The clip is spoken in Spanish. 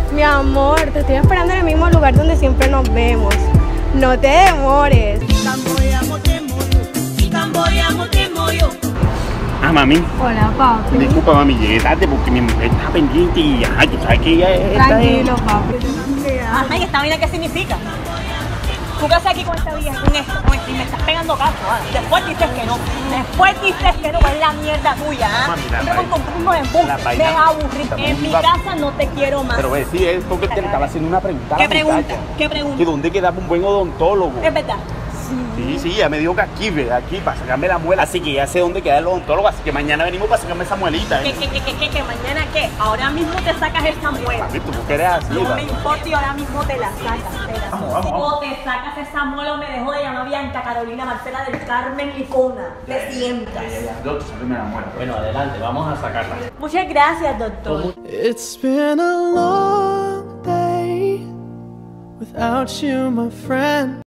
Mi amor, te estoy esperando en el mismo lugar donde siempre nos vemos. No te demores. Ah, mami. Hola, papi. Disculpa, mami, llegué tarde porque mi mujer está pendiente y ajá, tú sabes que ella es. Tranquilo, papi. Ajá, ¿y esta vaina qué significa? ¿Tú qué haces aquí con esta vieja? Con esto, y me estás pegando caso, ¿ah? Después dices que no. Después dices que no, es la mierda tuya, ¿ah? Mami, la Siempre con tu mismo la embuste. vaina- Me aburrí. En mi casa no te quiero más. Pero sí, es porque te estaba haciendo una pregunta. a la ¿Qué pregunta? muchacha. ¿Qué ¿Que pregunta? dónde quedaba un buen odontólogo? Es verdad. Sí, ella me dijo que aquí, ve, aquí, para sacarme la muela. Así que ya sé dónde queda el odontólogo, así que mañana venimos para sacarme esa muelita. ¿Qué? ¿Mañana qué? Ahora mismo te sacas esa muela. Papi, tú quieres así, No va. me importa y ahora mismo te la sacas. Vamos. O te sacas esa muela o me dejo de llamar Bianca Carolina Marcela del Carmen Licona. Te sientas. Doctor, sáqueme la muela. Bueno, adelante, vamos a sacarla. Muchas gracias, doctor. It's been a long day without you, my friend.